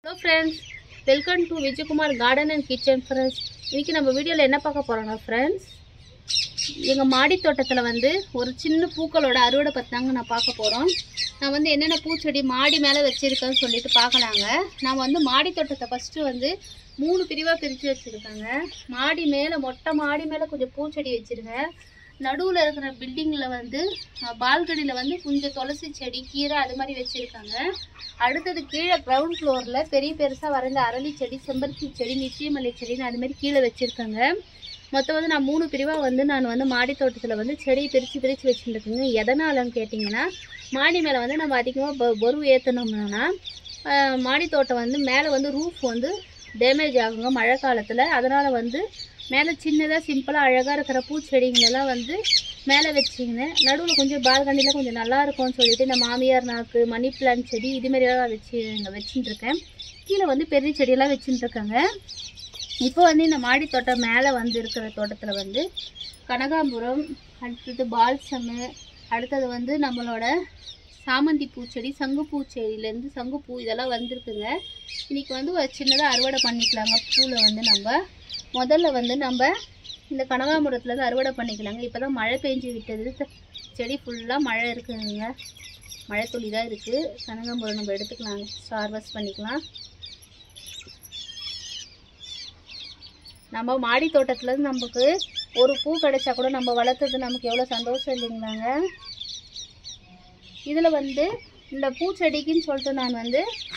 Hello friends, welcome to Vijayakumar Garden and Kitchen friends. இன்னைக்கு நம்ம வீடியோல என்ன பார்க்க போறோம்னா friends, எங்க மாடி தோட்டத்துல ஒரு சின்ன பூக்களோட அறுவடை பத்திங்க நான் பார்க்க போறோம். நான் என்னென்ன பூச்செடி மாடி மேல வச்சிருக்கேன்னு சொல்லிட்டு பார்க்கலாங்க. நான் மாடி தோட்டத்தை ஃபர்ஸ்ட் 3 பிரிவா பிரிச்சு வச்சிருக்கேங்க. மாடி மேல மொட்டை மாடி மேல கொஞ்சம் பூச்செடி வச்சிருக்கேன். நடுவுல இருக்கிற பில்டிங்ல பால்கனில கொஞ்சம் துளசி செடி கீரை அது மாதிரி வச்சிருக்காங்க. அடுத்தது கீழே கிரவுண்ட் ஃப்ளோர்ல பெரிய பெருசா வரைந்த அரளி செடி செம்பருத்தி செடி நிச்சயமல்லி செடின்னு அது மாதிரி கீழே வச்சிருக்காங்க. மொத்தம் நான் 3 பிரிவா நான் மாடி தோட்டத்துல செடி பிரிச்சு பிரிச்சு வச்சுருக்கேங்க. எதனாலன்னு கேட்டிங்கன்னா, மாடி மேல நம்ம அதிகமாக பொருவு ஏற்றணும்னா மாடி தோட்டம் மேலே ரூஃப் டேமேஜ் ஆகுங்க மழை காலத்தில். அதனால் மேலே சின்னதாக சிம்பிளாக அழகாக இருக்கிற பூச்செடிங்களெல்லாம் மேலே வச்சிங்கன்னா நடுவில் கொஞ்சம் பால்கனியில் கொஞ்சம் நல்லா இருக்கும்னு சொல்லிட்டு இந்த மாமியார் நாக்கு மணி பிளான்ட் செடி இதுமாரியெல்லாம் வச்சுட்டுருக்கேன். கீழே பெரிய செடியெல்லாம் வச்சுட்டுருக்காங்க. இப்போ இந்த மாடி தோட்டம் மேலே இருக்கிற தோட்டத்தில் கனகாம்பரம், அடுத்தது பால்சமு, அடுத்தது நம்மளோட சாமந்தி பூச்செடி, சங்குப்பூ செடியிலேருந்து சங்குப்பூ இதெல்லாம் வந்திருக்குங்க. இன்றைக்கி ஒரு சின்னதாக அறுவடை பண்ணிக்கலாங்க. பூவில் நம்ம முதல்ல நம்ம இந்த கனகாம்பரத்துலேருந்து அறுவடை பண்ணிக்கலாங்க. இப்போ தான் மழை பெஞ்சு விட்டது, செடி ஃபுல்லாக மழை இருக்குதுங்க, மழை துளி தான் இருக்குது. கனகாம்பரம் நம்ம எடுத்துக்கலாங்க, ஹார்வெஸ்ட் பண்ணிக்கலாம். நம்ம மாடி தோட்டத்துலேருந்து நமக்கு ஒரு பூ கிடைச்சா கூட நம்ம வளர்த்தது நமக்கு எவ்வளோ சந்தோஷம் இல்லைங்களாங்க. இதில் இந்த பூச்செடிக்குன்னு சொல்லிட்டு நான்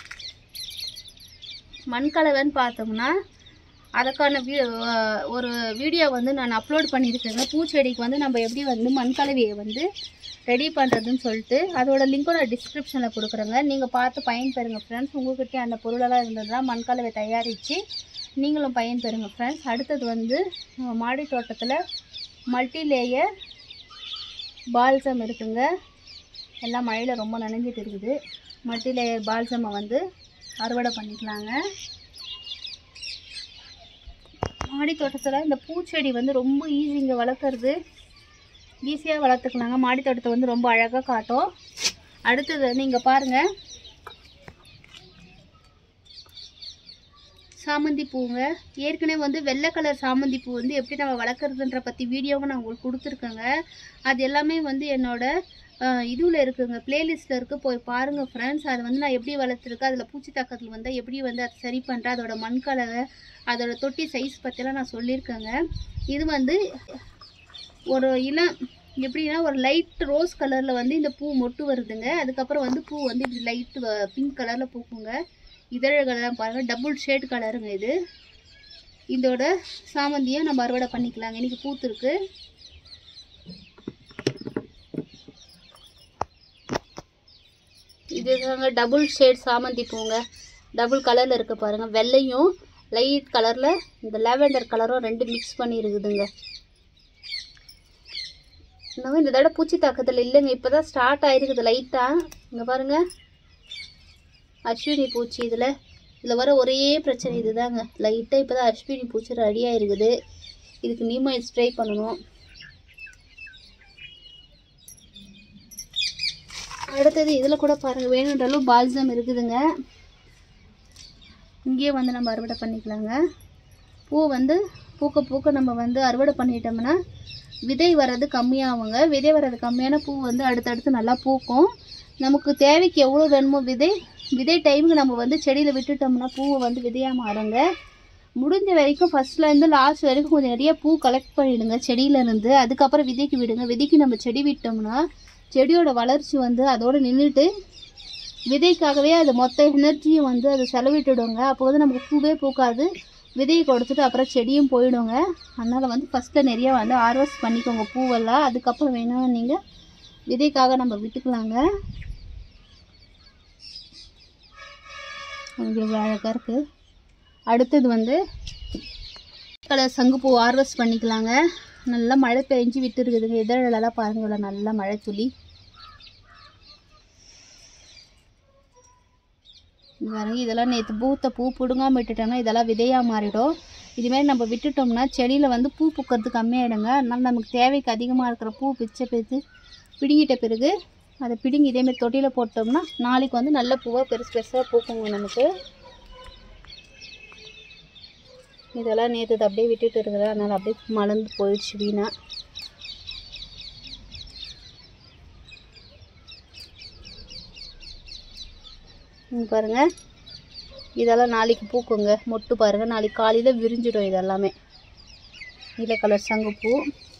மண்கலவைன்னு பார்த்தோம்னா அதுக்கான ஒரு வீடியோ நான் அப்லோட் பண்ணியிருக்கேங்க. பூச்செடிக்கு நம்ம எப்படி மண்கலவையை ரெடி பண்ணுறதுன்னு சொல்லிட்டு அதோட லிங்க்கும் நான் டிஸ்கிரிப்ஷனில் கொடுக்குறேங்க. நீங்கள் பார்த்து பயன்பெறுங்க ஃப்ரெண்ட்ஸ். உங்கள்கிட்ட அந்த பொருளெல்லாம் இருந்ததுன்னா மண்கலவை தயாரித்து நீங்களும் பயன்பெறுங்க ஃப்ரெண்ட்ஸ். அடுத்தது மாடி தோட்டத்தில் மல்டி லேயர் பால்சம் இருக்குங்க. எல்லாம் மழையில் ரொம்ப நனைஞ்சிட்டு இருக்குது. மல்டி லேயர் பால்சமை அறுவடை பண்ணிக்கலாங்க. மாடி தோட்டத்தில் இந்த பூச்செடி ரொம்ப ஈஸிங்க வளர்க்குறது, ஈஸியாக வளர்த்துக்கலாங்க. மாடி தோட்டத்தை ரொம்ப அழகாக காட்டும். அடுத்தது நீங்கள் பாருங்கள், சாமந்தி பூங்க. ஏற்கனவே வெள்ளை கலர் சாமந்தி பூ எப்படி நம்ம வளர்க்குறதுன்ற பற்றி வீடியோவை நான் உங்களுக்கு கொடுத்துருக்கேங்க. அது எல்லாமே என்னோட இதுவில் இருக்குங்க, பிளேலிஸ்ட்டில் இருக்குது, போய் பாருங்கள் ஃப்ரெண்ட்ஸ். அது நான் எப்படி வளர்த்துருக்கேன், அதில் பூச்சி தாக்கத்தில் எப்படி அதை சரி பண்ணுறேன், அதோட மண்கலவை, அதோட தொட்டி சைஸ் பற்றிலாம் நான் சொல்லியிருக்கேங்க. இது ஒரு இளம் எப்படின்னா ஒரு லைட் ரோஸ் கலரில் இந்த பூ மொட்டு வருதுங்க. அதுக்கப்புறம் பூ இப்படி லைட்டு பிங்க் கலரில் பூக்குங்க. இதழ்கள்லாம் பாருங்கள், டபுள் ஷேட் கலருங்க இது. இதோட சாமந்தியை நம்ம அறுவடை பண்ணிக்கலாங்க. இன்றைக்கி பூத்துருக்கு. இதுதாங்க டபுள் ஷேட் சாமந்தி பூங்க. டபுள் கலரில் இருக்க பாருங்கள், வெள்ளையும் லைட் கலரில் இந்த லாவெண்டர் கலரும் ரெண்டு மிக்ஸ் பண்ணி இருக்குதுங்க. இன்னும் இந்த தடவை பூச்சி தாக்கத்தில் இல்லைங்க, இப்போ தான் ஸ்டார்ட் ஆகிருக்குது லைட்டாக. இங்கே பாருங்கள், அஸ்வினி பூச்சி. இதில் வர ஒரே பிரச்சனை இதுதாங்க, லைட்டாக இப்போ தான் அஸ்வினி பூச்சி ரெடியாக இருக்குது. இதுக்கு நீமாயில் ஸ்ப்ரே பண்ணணும். அடுத்தது இதில் கூட பாருங்கள், வேணுன்றாலும் பால்சம் இருக்குதுங்க. இங்கேயே நம்ம அறுவடை பண்ணிக்கலாங்க. பூ பூக்க பூக்க நம்ம அறுவடை பண்ணிட்டோம்னா விதை வர்றது கம்மியாகுங்க. விதை வர்றது கம்மியான பூ அடுத்தடுத்து நல்லா பூக்கும். நமக்கு தேவைக்கு எவ்வளோ வேணுமோ விதை டைமுக்கு நம்ம செடியில் விட்டுட்டோம்னா பூவை விதையாக மாறுங்க. முடிஞ்ச வரைக்கும் ஃபஸ்ட்லேருந்து லாஸ்ட் வரைக்கும் கொஞ்சம் நிறைய பூ கலெக்ட் பண்ணிவிடுங்க செடியிலேருந்து. அதுக்கப்புறம் விதைக்கு விடுங்க. விதைக்கு நம்ம செடி விட்டோம்னா செடியோட வளர்ச்சி அதோடு நின்றுட்டு விதைக்காகவே அது மொத்த எனர்ஜியும் அதை செலவிட்டுடுங்க. அப்போ நமக்கு பூவே பூக்காது, விதையை கொடுத்துட்டு அப்புறம் செடியும் போயிடுங்க. அதனால் ஃபஸ்ட்டில் நிறைய ஹார்வெஸ்ட் பண்ணிக்கோங்க பூவெல்லாம். அதுக்கப்புறம் வேணும் நீங்கள் விதைக்காக நம்ம விட்டுக்கலாங்க. இவ்வளோ அழகாக இருக்குது. அடுத்தது கலர் சங்குப்பூ ஹார்வெஸ்ட் பண்ணிக்கலாங்க. நல்லா மழை பெஞ்சு விட்டு இருக்குதுங்க. இதழெல்லாம் பாருங்க, நல்லா மழை துளி பாருங்க. இதெல்லாம் நேற்று பூ பிடுங்காமல் விட்டுட்டோம்னா இதெல்லாம் விதையாக மாறிடும். இதுமாரி நம்ம விட்டுட்டோம்னா செடியில் பூ பூக்கிறது கம்மியாயிடுங்க. அதனால் நமக்கு தேவைக்கு அதிகமாக இருக்கிற பூ பிடுங்கிட்ட பிறகு அதை பிடுங்கி இதேமாரி தொட்டியில் போட்டோம்னா நாளைக்கு நல்ல பூவாக பெருசாக பூக்குங்க நமக்கு. இதெல்லாம் நேற்று அப்படியே விட்டுட்டு இருக்கிறேன், அதனால் அப்படியே மலர்ந்து போயிடுச்சு வீணா. பாருங்கள், இதெல்லாம் நாளைக்கு பூக்குங்க. மொட்டு பாருங்கள், நாளைக்கு காலையில் விரிஞ்சிடும். இதெல்லாமே நீல கலர் சங்குப்பூ.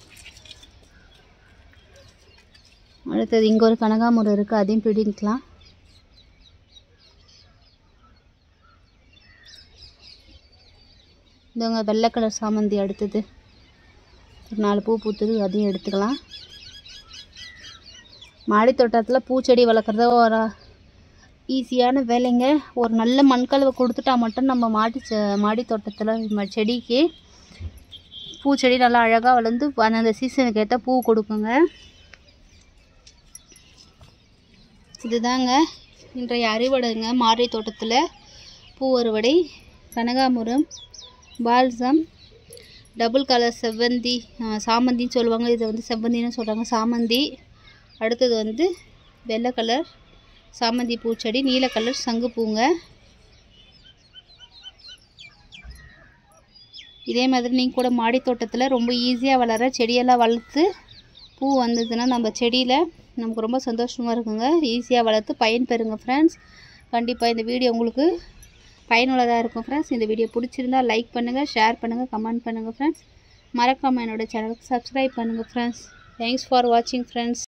அடுத்தது இங்கே ஒரு கனகாமரம் இருக்குது, அதையும் பிடிக்கலாம். இதோங்க வெள்ளை கலர் சாமந்தி. அடுத்தது ஒரு 4 பூ பூத்துது, அதையும் எடுத்துக்கலாம். மாடி தோட்டத்தில் பூச்செடி வளர்க்குறத ஒரு ஈஸியான வேலைங்க. ஒரு நல்ல மண்கலவை கொடுத்துட்டா மட்டும் நம்ம மாடி தோட்டத்தில் செடிக்கு பூச்செடி நல்லா அழகாக வளர்ந்து அந்த சீசனுக்கு ஏற்ற பூ கொடுக்குங்க. இதுதாங்க இன்றைய அறுவடைங்க. மாடி தோட்டத்தில் பூ அறுவடை. கனகாமரம், பால்சம், டபுள் கலர் செவ்வந்தி, சாமந்தின்னு சொல்லுவாங்க, இதை வந்து செவ்வந்தின்னு சொல்கிறாங்க, சாமந்தி. அடுத்தது வந்து வெள்ளை கலர் சாமந்தி பூச்செடி, நீல கலர் சங்குப்பூங்க. இதே மாதிரி நீங்கள் கூட மாடி தோட்டத்தில் ரொம்ப ஈஸியாக வளர செடியெல்லாம் வளர்த்து பூ வந்ததுன்னா நம்ம செடியில் நமக்கு ரொம்ப சந்தோஷமாக இருக்குங்க. ஈஸியாக வளர்த்து பயன்பெறுங்க ஃப்ரெண்ட்ஸ். கண்டிப்பாக இந்த வீடியோ உங்களுக்கு பயனுள்ளதாக இருக்கும் ஃப்ரெண்ட்ஸ். இந்த வீடியோ பிடிச்சிருந்தால் லைக் பண்ணுங்கள், ஷேர் பண்ணுங்கள், கமெண்ட் பண்ணுங்கள் ஃப்ரெண்ட்ஸ். மறக்காமல் என்னோடய சேனலுக்கு சப்ஸ்கிரைப் பண்ணுங்கள் ஃப்ரெண்ட்ஸ். தேங்க்ஸ் ஃபார் வாட்சிங் ஃப்ரெண்ட்ஸ்.